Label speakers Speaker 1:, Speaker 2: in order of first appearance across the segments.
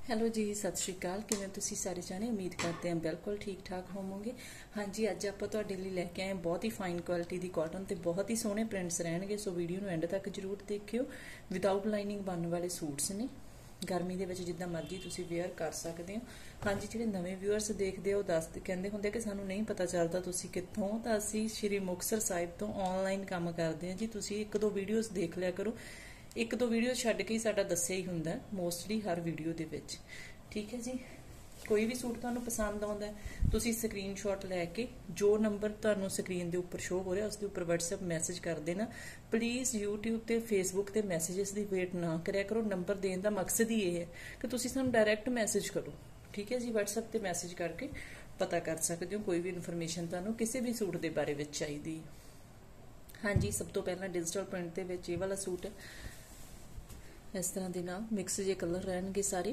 Speaker 1: Hello ਜੀ, ਸਤਿ ਸ਼੍ਰੀ ਅਕਾਲ। ਕਿਵੇਂ ਤੁਸੀਂ ਸਾਰੇ ਜਾਣੇ? ਉਮੀਦ ਕਰਦੇ ਹਾਂ ਬਿਲਕੁਲ ਠੀਕ ਠਾਕ ਹੋਵੋਗੇ। ਹਾਂਜੀ, ਅੱਜ ਆਪਾਂ ਤੁਹਾਡੇ ਲਈ ਲੈ ਕੇ ਆਏ ਬਹੁਤ ਹੀ ਫਾਈਨ ਕੁਆਲਿਟੀ ਦੀ ਕਾਟਨ ਤੇ ਬਹੁਤ ਹੀ ਸੋਹਣੇ ਪ੍ਰਿੰਟਸ ਰਹਿਣਗੇ। ਸੋ ਵੀਡੀਓ ਨੂੰ ਐਂਡ ਤੱਕ ਜਰੂਰ ਦੇਖਿਓ। ਵਿਦਆਊਟ ਲਾਈਨਿੰਗ ਬਣਨ ਵਾਲੇ ਸੂਟਸ ਨੇ। ਗਰਮੀ ਦੇ ਵਿੱਚ ਜਿੱਦਾਂ ਮਰਜ਼ੀ ਤੁਸੀਂ ਵੇਅਰ ਕਰ ਸਕਦੇ ਹੋ। ਹਾਂਜੀ, ਜਿਹੜੇ ਨਵੇਂ ਵਿਊਅਰਸ ਦੇਖਦੇ ਆ ਉਹ ਕਹਿੰਦੇ ਹੁੰਦੇ ਕਿ ਸਾਨੂੰ ਨਹੀਂ ਪਤਾ ਚੱਲਦਾ ਤੁਸੀਂ ਕਿੱਥੋਂ। ਤਾਂ ਅਸੀਂ ਸ਼੍ਰੀ ਮੁਕਤਸਰ ਸਾਹਿਬ ਤੋਂ ਆਨਲਾਈਨ ਕੰਮ ਕਰਦੇ ਹਾਂ ਜੀ। ਤੁਸੀਂ ਇੱਕ ਦੋ ਵੀਡੀਓਜ਼ ਦੇਖ ਲਿਆ ਕਰੋ। ਇੱਕ ਦੋ ਵੀਡੀਓ ਛੱਡ ਕੇ ਹੀ ਸਾਡਾ ਦੱਸਿਆ ਹੀ ਹੁੰਦਾ ਮੋਸਟਲੀ ਹਰ ਵੀਡੀਓ ਦੇ ਵਿੱਚ। ਠੀਕ ਹੈ ਜੀ। ਕੋਈ ਵੀ ਸੂਟ ਤੁਹਾਨੂੰ ਪਸੰਦ ਆਉਂਦਾ ਤੁਸੀਂ ਸਕਰੀਨਸ਼ਾਟ ਲੈ ਕੇ ਜੋ ਨੰਬਰ ਤੁਹਾਨੂੰ ਸਕਰੀਨ ਦੇ ਉੱਪਰ ਸ਼ੋ ਹੋ ਰਿਹਾ ਉਸ ਦੇ ਉੱਪਰ WhatsApp ਮੈਸੇਜ ਕਰ ਦੇਣਾ। ਪਲੀਜ਼ YouTube ਤੇ Facebook ਤੇ ਮੈਸੇजेस ਦੀ ਵੇਟ ਨਾ ਕਰਿਆ ਕਰੋ। ਨੰਬਰ ਦੇਣ ਦਾ ਮਕਸਦ ਹੀ ਇਹ ਹੈ ਕਿ ਤੁਸੀਂ ਸਾਨੂੰ ਡਾਇਰੈਕਟ ਮੈਸੇਜ ਕਰੋ। ਠੀਕ ਹੈ ਜੀ। WhatsApp ਤੇ ਮੈਸੇਜ ਕਰਕੇ ਪਤਾ ਕਰ ਸਕਦੇ ਹੋ ਕੋਈ ਵੀ ਇਨਫੋਰਮੇਸ਼ਨ ਤੁਹਾਨੂੰ ਕਿਸੇ ਵੀ ਸੂਟ ਦੇ ਬਾਰੇ ਵਿੱਚ ਚਾਹੀਦੀ। ਹਾਂਜੀ, ਸਭ ਤੋਂ ਪਹਿਲਾਂ ਡਿਜੀਟਲ ਪ੍ਰਿੰਟ ਦੇ ਵਿੱਚ ਇਹ ਵਾਲਾ ਸੂਟ ਇਸ ਤਰ੍ਹਾਂ ਦੇ ਨਾਲ ਮਿਕਸ ਜੇ ਕਲਰ ਰਹਿਣਗੇ ਸਾਰੇ।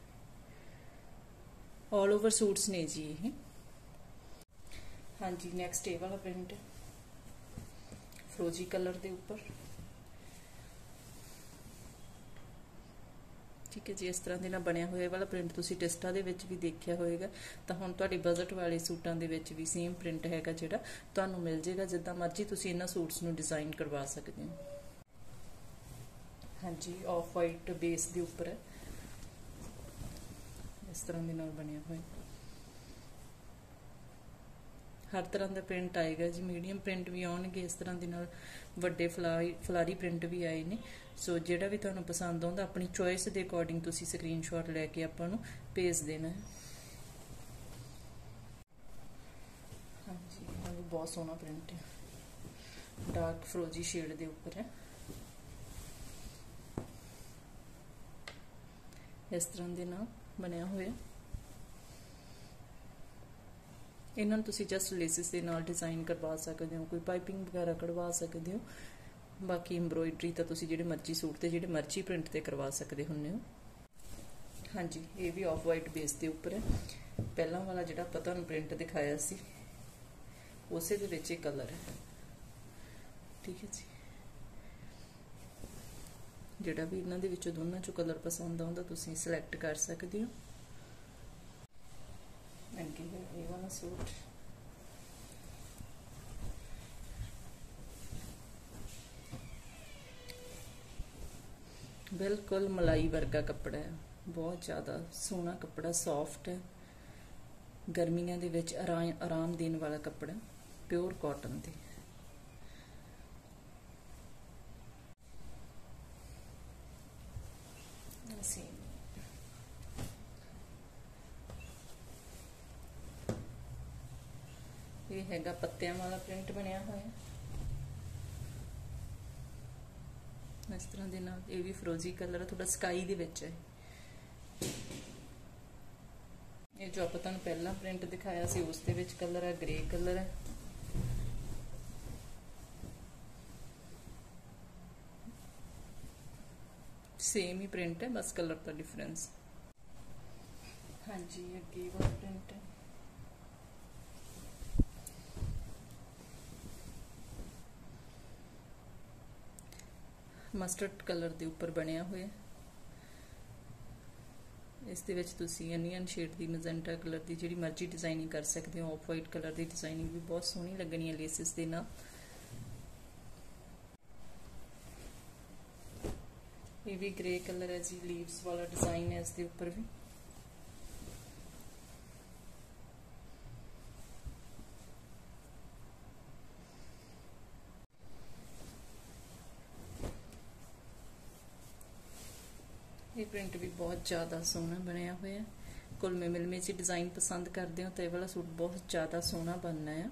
Speaker 1: ਆਲ ਓਵਰ ਸੂਟਸ ਨੇ ਜੀ ਇਹ। ਹਾਂਜੀ, ਨੈਕਸਟ ਇਹ ਵਾਲਾ ਪ੍ਰਿੰਟ ਫਰੋਜੀ ਕਲਰ ਦੇ ਉੱਪਰ। ਠੀਕ ਹੈ ਜੀ। ਇਸ ਤਰ੍ਹਾਂ ਦੇ ਨਾਲ ਬਣਿਆ ਹੋਇਆ ਵਾਲਾ ਪ੍ਰਿੰਟ ਤੁਸੀਂ ਟਿਸਟਾ ਦੇ ਵਿੱਚ ਵੀ ਦੇਖਿਆ ਹੋਵੇਗਾ। ਤਾਂ ਹੁਣ ਤੁਹਾਡੇ ਬਜਟ ਵਾਲੇ ਸੂਟਾਂ ਦੇ ਵਿੱਚ ਵੀ ਸੇਮ ਪ੍ਰਿੰਟ ਹੈਗਾ ਜਿਹੜਾ ਤੁਹਾਨੂੰ ਮਿਲ ਜਾਏਗਾ। ਜਿੱਦਾਂ ਮਰਜ਼ੀ ਤੁਸੀਂ ਇਹਨਾਂ ਸੂਟਸ ਨੂੰ ਡਿਜ਼ਾਈਨ ਕਰਵਾ ਸਕਦੇ ਹੋ। ਹਾਂਜੀ, ਆਫ ਵਾਈਟ ਬੇਸ ਦੇ ਉੱਪਰ ਹੈ ਇਸ ਤਰ੍ਹਾਂ ਦੇ ਨਾਲ ਬਣਿਆ ਹੋਇਆ। ਹਰ ਤਰ੍ਹਾਂ ਦਾ ਪ੍ਰਿੰਟ ਆਏਗਾ ਜੀ। ਮੀਡੀਅਮ ਪ੍ਰਿੰਟ ਵੀ ਆਉਣਗੇ ਇਸ ਤਰ੍ਹਾਂ ਦੇ ਨਾਲ, ਵੱਡੇ ਫਲਾਰੀ ਪ੍ਰਿੰਟ ਵੀ ਆਏ ਨੇ। ਸੋ ਜਿਹੜਾ ਵੀ ਤੁਹਾਨੂੰ ਪਸੰਦ ਆਉਂਦਾ ਆਪਣੀ ਚੋਇਸ ਦੇ ਅਕੋਰਡਿੰਗ ਤੁਸੀਂ ਸਕਰੀਨਸ਼ਾਟ ਲੈ ਕੇ ਆਪਾਂ ਨੂੰ ਭੇਜ ਦੇਣਾ ਹੈ। ਹਾਂਜੀ, ਇਹ ਵੀ ਬਹੁਤ ਸੋਹਣਾ ਪ੍ਰਿੰਟ ਹੈ। ਡਾਰਕ ਫਰੋਜੀ ਸ਼ੇਡ ਦੇ ਉੱਪਰ ਹੈ। ਇਸ ਤਰ੍ਹਾਂ ਦੇ ਨਾਲ ਬਣਿਆ ਹੋਇਆ। ਇਹਨਾਂ ਨੂੰ ਤੁਸੀਂ ਜਸਟ ਲੇਸਿਸ ਦੇ ਨਾਲ ਡਿਜ਼ਾਈਨ ਕਰਵਾ ਸਕਦੇ ਹੋ। ਕੋਈ ਪਾਈਪਿੰਗ ਵਗੈਰਾ ਕਢਵਾ ਸਕਦੇ ਹੋ। ਬਾਕੀ ਐਮਬਰੋਇਡਰੀ ਤਾਂ ਤੁਸੀਂ ਜਿਹੜੇ ਮਰਜ਼ੀ ਸੂਟ ਤੇ ਜਿਹੜੇ ਮਰਜ਼ੀ ਪ੍ਰਿੰਟ ਤੇ ਕਰਵਾ ਸਕਦੇ ਹੁੰਦੇ ਹੋ। ਹਾਂਜੀ, ਇਹ ਵੀ ਆਫ ਵਾਈਟ ਬੇਸ ਦੇ ਉੱਪਰ ਹੈ। ਪਹਿਲਾਂ ਵਾਲਾ ਜਿਹੜਾ ਆਪਾਂ ਤੁਹਾਨੂੰ ਪ੍ਰਿੰਟ ਦਿਖਾਇਆ ਸੀ ਉਸੇ ਦੇ ਵਿੱਚ ਇਹ ਕਲਰ ਹੈ। ਠੀਕ ਹੈ ਜੀ। ਜਿਹੜਾ ਵੀ ਇਹਨਾਂ ਦੇ ਵਿੱਚੋਂ ਦੋਨਾਂ ਚੋਂ ਕਲਰ ਪਸੰਦ ਆਉਂਦਾ ਤੁਸੀਂ ਸਿਲੈਕਟ ਕਰ ਸਕਦੇ ਹੋ। ਅੱਗੇ ਇਹ ਵਾਲਾ ਸੂਟ ਬਿਲਕੁਲ ਮਲਾਈ ਵਰਗਾ ਕੱਪੜਾ ਹੈ। ਬਹੁਤ ਜ਼ਿਆਦਾ ਸੋਹਣਾ ਕੱਪੜਾ, ਸੌਫਟ ਹੈ। ਗਰਮੀਆਂ ਦੇ ਵਿੱਚ ਆਰਾਮ ਦੇਣ ਵਾਲਾ ਕੱਪੜਾ, ਪਿਓਰ ਕਾਟਨ ਤੇ। ਇਹ ਹੈਗਾ ਪੱਤਿਆਂ ਵਾਲਾ ਪ੍ਰਿੰਟ ਬਣਿਆ ਹੋਇਆ ਇਸ ਤਰ੍ਹਾਂ ਦੇ ਨਾਲ। ਇਹ ਵੀ ਫਰੋਜੀ ਕਲਰ ਥੋੜਾ ਸਕਾਈ ਦੇ ਵਿੱਚ ਹੈ। ਇਹ ਜੋ ਆਪਾਂ ਤੁਹਾਨੂੰ ਪਹਿਲਾਂ ਪ੍ਰਿੰਟ ਦਿਖਾਇਆ ਸੀ ਉਸ ਦੇ ਵਿੱਚ ਕਲਰ ਹੈ ਗ੍ਰੇ ਕਲਰ ਹੈ। ਸੇਮ ਹੀ ਪ੍ਰਿੰਟ ਹੈ, ਬਸ ਕਲਰ ਦਾ ਡਿਫਰੈਂਸ। ਹਾਂਜੀ, ਅੱਗੇ ਵਾਲਾ ਪ੍ਰਿੰਟ ਹੈ। ਮਸਟਰਡ ਕਲਰ ਦੇ ਉੱਪਰ ਬਣਿਆ ਹੋਇਆ। ਇਸ ਦੇ ਵਿੱਚ ਤੁਸੀਂ ਅਨੀਅਨ ਸ਼ੇਡ ਦੀ, ਮੈਜੈਂਟਾ ਕਲਰ ਦੀ ਜਿਹੜੀ ਮਰਜ਼ੀ ਡਿਜ਼ਾਈਨਿੰਗ ਕਰ ਸਕਦੇ ਹੋ। ਆਫ ਵਾਈਟ ਕਲਰ ਦੀ ਡਿਜ਼ਾਈਨਿੰਗ ਵੀ ਬਹੁਤ ਸੋਹਣੀ ਲੱਗਣੀ ਹੈ ਲੇਸਿਸ ਦੇ ਨਾਲ। ਇਹ ਵੀ ਗ੍ਰੇ ਕਲਰ ਹੈ ਜੀ। ਲੀਵਸ ਵਾਲਾ ਡਿਜ਼ਾਈਨ ਹੈ ਇਸ ਦੇ ਉੱਪਰ ਵੀ। ਇਹ ਪ੍ਰਿੰਟ ਵੀ ਬਹੁਤ ਜ਼ਿਆਦਾ ਸੋਹਣਾ ਬਣਿਆ ਹੋਇਆ। ਕੁਲਮੇ ਮਿਲਮੇ ਚ ਡਿਜ਼ਾਈਨ ਪਸੰਦ ਕਰਦੇ ਹੋ ਤਾਂ ਇਹ ਵਾਲਾ ਸੂਟ ਬਹੁਤ ਜ਼ਿਆਦਾ ਸੋਹਣਾ ਬਣਨਾ ਹੈ।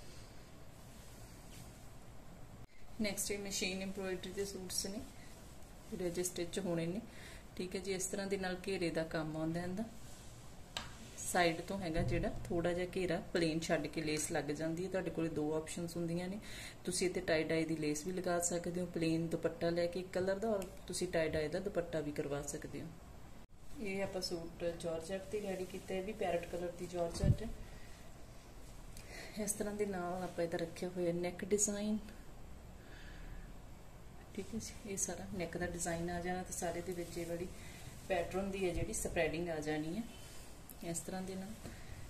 Speaker 1: ਨੈਕਸਟ ਇਹ ਮਸ਼ੀਨ ਐਮਬਰੋਇਡਰੀ ਦੇ ਸੂਟਸ ਨੇ ਜਿਹੜੇ ਅਜੇ ਸਟਿਚ ਹੋਣੇ ਨੇ। ਠੀਕ ਹੈ ਜੀ। ਇਸ ਤਰ੍ਹਾਂ ਦੇ ਨਾਲ ਘੇਰੇ ਦਾ ਕੰਮ ਆਉਂਦਾ ਇਹਦਾ। ਸਾਈਡ ਤੋਂ ਹੈਗਾ ਜਿਹੜਾ ਥੋੜਾ ਜਿਹਾ ਘੇਰਾ ਪਲੇਨ ਛੱਡ ਕੇ ਲੇਸ ਲੱਗ ਜਾਂਦੀ ਹੈ। ਤੁਹਾਡੇ ਕੋਲ ਦੋ ਆਪਸ਼ਨਸ ਹੁੰਦੀਆਂ ਨੇ। ਤੁਸੀਂ ਇੱਥੇ ਟਾਈ ਡਾਈ ਦੀ ਲੇਸ ਵੀ ਲਗਾ ਸਕਦੇ ਹੋ, ਪਲੇਨ ਦੁਪੱਟਾ ਲੈ ਕੇ ਕਲਰ ਦਾ, ਔਰ ਤੁਸੀਂ ਟਾਈ ਡਾਈ ਦਾ ਦੁਪੱਟਾ ਵੀ ਕਰਵਾ ਸਕਦੇ ਹੋ। ਇਹ ਆਪਾਂ ਸੂਟ ਜਾਰਜਟ ਤੇ ਰੈਡੀ ਕੀਤਾ। ਇਹ ਵੀ ਪੈਰਟ ਕਲਰ ਦੀ ਜਾਰਜਟ ਹੈ। ਇਸ ਤਰ੍ਹਾਂ ਦੇ ਨਾਲ ਆਪਾਂ ਇਹਦਾ ਰੱਖਿਆ ਹੋਇਆ ਨੈਕ ਡਿਜ਼ਾਈਨ। ਠੀਕ है जी। ये सारा नैक का डिजाइन आ जाना तो सारे दे विच ये वाली ਪੈਟਰਨ ਦੀ ਹੈ ਜਿਹੜੀ ਸਪਰੈਡਿੰਗ ਆ ਜਾਣੀ ਹੈ ਇਸ ਤਰ੍ਹਾਂ ਦੇ ਨਾਲ।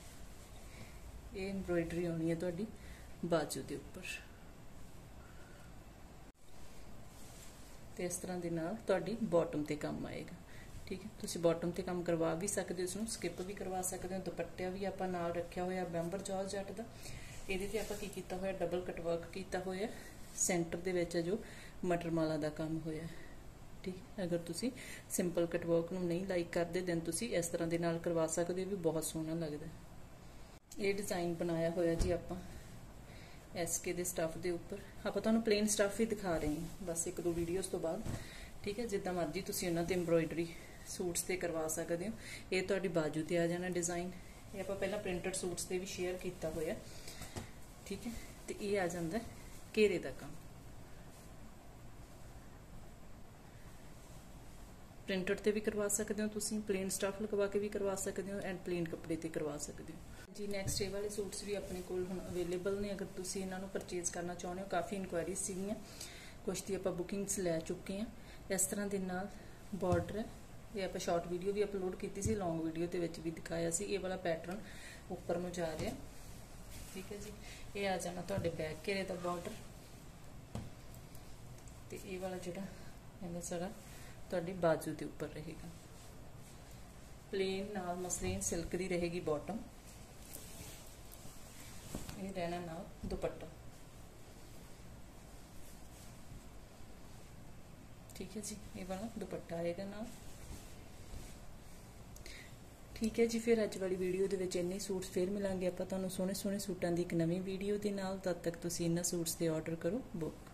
Speaker 1: ਇਹ ਐਮਬ੍ਰੋਇਡਰੀ ਆਉਣੀ ਹੈ ਤੁਹਾਡੀ ਬਾਜੂ ਦੇ ਉੱਪਰ ਤੇ ਇਸ ਤਰ੍ਹਾਂ ਦੇ ਨਾਲ ਤੁਹਾਡੀ ਬਾਟਮ ਤੇ ਕੰਮ ਆਏਗਾ। ਠੀਕ ਹੈ, ਤੁਸੀਂ ਬਾਟਮ ਤੇ ਕੰਮ ਕਰਵਾ ਵੀ ਸਕਦੇ ਹੋ, ਇਸ ਨੂੰ ਸਕਿਪ ਵੀ ਕਰਵਾ ਸਕਦੇ ਹੋ। ਦੁਪੱਟਿਆ ਵੀ ਆਪਾਂ ਨਾਲ ਰੱਖਿਆ ਹੋਇਆ ਬੈਂਬਰ ਜਾਰਜਟ ਦਾ। ਇਹਦੇ ਤੇ ਆਪਾਂ ਕੀ ਕੀਤਾ ਹੋਇਆ, ਡਬਲ ਕਟ ਵਰਕ ਕੀਤਾ ਹੋਇਆ। ਸੈਂਟਰ ਦੇ ਵਿੱਚ ਜੋ ਮਟਰ ਮਾਲਾ ਦਾ ਕੰਮ ਹੋਇਆ। ਠੀਕ, ਅਗਰ ਤੁਸੀਂ ਸਿੰਪਲ ਕਟ ਵਰਕ ਨੂੰ ਨਹੀਂ ਲਾਈਕ ਕਰਦੇ ਦੈਨ ਤੁਸੀਂ ਇਸ ਤਰ੍ਹਾਂ ਦੇ ਨਾਲ ਕਰਵਾ ਸਕਦੇ ਹੋ, ਵੀ ਬਹੁਤ ਸੋਹਣਾ ਲੱਗਦਾ। ਇਹ ਡਿਜ਼ਾਈਨ ਬਣਾਇਆ ਹੋਇਆ ਜੀ ਆਪਾਂ SK ਦੇ ਸਟੱਫ ਦੇ ਉੱਪਰ। ਆਪਾਂ ਤੁਹਾਨੂੰ ਪਲੇਨ ਸਟੱਫ ਹੀ ਦਿਖਾ ਰਹੇ ਹਾਂ ਬਸ 1-2 ਵੀਡੀਓਜ਼ ਤੋਂ ਬਾਅਦ। ਠੀਕ ਹੈ, ਜਿੱਦਾਂ ਮਰਜ਼ੀ ਤੁਸੀਂ ਉਹਨਾਂ ਤੇ ਐਮਬ੍ਰੋਇਡਰੀ ਸੂਟਸ ਤੇ ਕਰਵਾ ਸਕਦੇ ਹੋ। ਇਹ ਤੁਹਾਡੀ ਬਾਜੂ ਤੇ ਆ ਜਾਣਾ ਡਿਜ਼ਾਈਨ। ਇਹ ਆਪਾਂ ਪਹਿਲਾਂ ਪ੍ਰਿੰਟਡ ਸੂਟਸ ਤੇ ਵੀ ਸ਼ੇਅਰ ਕੀਤਾ ਹੋਇਆ। ਠੀਕ ਹੈ, ਤੇ ਇਹ ਆ ਜਾਂਦਾ ਘੇਰੇ ਦਾ ਕੰਮ। ਪ੍ਰਿੰਟਡ ਤੇ ਵੀ ਕਰਵਾ ਸਕਦੇ ਹੋ ਤੁਸੀਂ, ਪਲੇਨ ਸਟੱਫ ਲਗਵਾ ਕੇ ਵੀ ਕਰਵਾ ਸਕਦੇ ਹੋ, ਐਂਡ ਪਲੇਨ ਕੱਪੜੇ ਤੇ ਕਰਵਾ ਸਕਦੇ ਹੋ ਜੀ। ਨੈਕਸਟ ਇਹ ਵਾਲੇ ਸੂਟਸ ਵੀ ਆਪਣੇ ਕੋਲ ਹੁਣ ਅਵੇਲੇਬਲ ਨੇ, ਅਗਰ ਤੁਸੀਂ ਇਹਨਾਂ ਨੂੰ ਪਰਚੇਜ਼ ਕਰਨਾ ਚਾਹੁੰਦੇ ਹੋ। ਕਾਫੀ ਇਨਕੁਆਇਰੀਜ਼ ਸੀਗੀਆਂ, ਕੁਛ ਦੀ ਆਪਾਂ ਬੁਕਿੰਗਸ ਲੈ ਚੁੱਕੇ ਹਾਂ। ਇਸ ਤਰ੍ਹਾਂ ਦੇ ਨਾਲ ਬਾਰਡਰ ਹੈ। ਇਹ ਆਪਾਂ ਸ਼ਾਰਟ ਵੀਡੀਓ ਵੀ ਅਪਲੋਡ ਕੀਤੀ ਸੀ, ਲੌਂਗ ਵੀਡੀਓ ਦੇ ਵਿੱਚ ਵੀ ਦਿਖਾਇਆ ਸੀ। ਇਹ ਵਾਲਾ ਪੈਟਰਨ ਉੱਪਰ ਨੂੰ ਜਾ ਰਿਹਾ। ਠੀਕ ਹੈ ਜੀ, ਇਹ ਆ ਜਾਣਾ ਤੁਹਾਡੇ ਬੈਕ ਘੇਰੇ ਦਾ ਬਾਰਡਰ ਤੇ ਇਹ ਵਾਲਾ ਜਿਹੜਾ ਇਹਦਾ ਸਾਰਾ ਤੁਹਾਡੀ ਬਾਜੂ ਦੇ ਉੱਪਰ ਰਹੇਗਾ। ਪਲੇਨ ਨਾਲ ਮਸਲੀਨ ਸਿਲਕ ਦੀ ਰਹੇਗੀ ਬਾਟਮ। ਇਹ ਰਹਿਣਾ ਨਾਲ ਦੁਪੱਟਾ। ਠੀਕ ਹੈ ਜੀ, ਇਹ ਵਾਲਾ ਦੁਪੱਟਾ ਆਏਗਾ ਨਾਲ। ਠੀਕ ਹੈ ਜੀ, ਫਿਰ ਅੱਜ ਵਾਲੀ ਵੀਡੀਓ ਦੇ ਵਿੱਚ ਇੰਨੇ ਸੂਟਸ। ਫਿਰ ਮਿਲਾਂਗੇ ਆਪਾਂ ਤੁਹਾਨੂੰ ਸੋਹਣੇ ਸੋਹਣੇ ਸੂਟਾਂ ਦੀ ਇੱਕ ਨਵੀਂ ਵੀਡੀਓ ਦੇ ਨਾਲ। ਤਦ ਤੱਕ ਤੁਸੀਂ ਇਹਨਾਂ ਸੂਟਸ ਦੇ ਆਰਡਰ ਕਰੋ ਬੁੱਕ।